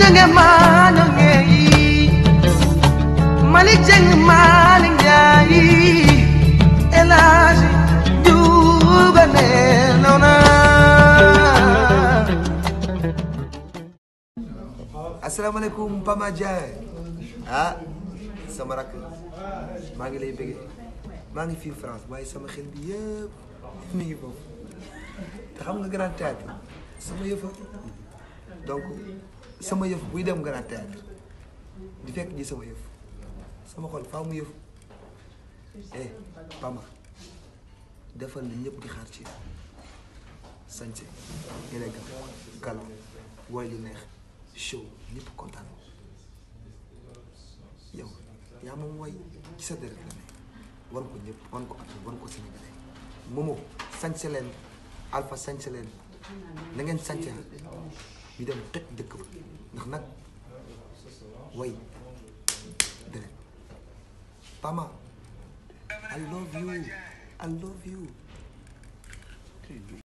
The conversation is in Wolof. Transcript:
nge mano nge mali jeng mali ngai elaji juga ne nona. Assalamualaikum Pamaja. Sama rak maa ngi lay bëggee maa ngi fii France waaye sama xel bi yëpp mi ngi foofu te xam nga Grand Théâtre sama yëfa donc sama yëf buy dem Grand Théâtre di fekk ji sama yëf sama xol faaw mu yëfu Pama defal na ñëpp di xaar ci sañse élégant galant woy lu neex show ñëpp kontaan yow yaa moom woy ci sa deret la ne wan ko ñëpp wan ko at wan ko Sénégalais Momo sañse leen Alpha sañse leen na ngeen sañse ñu dem toj dëkk ba ndax nag woy deret Pama I love you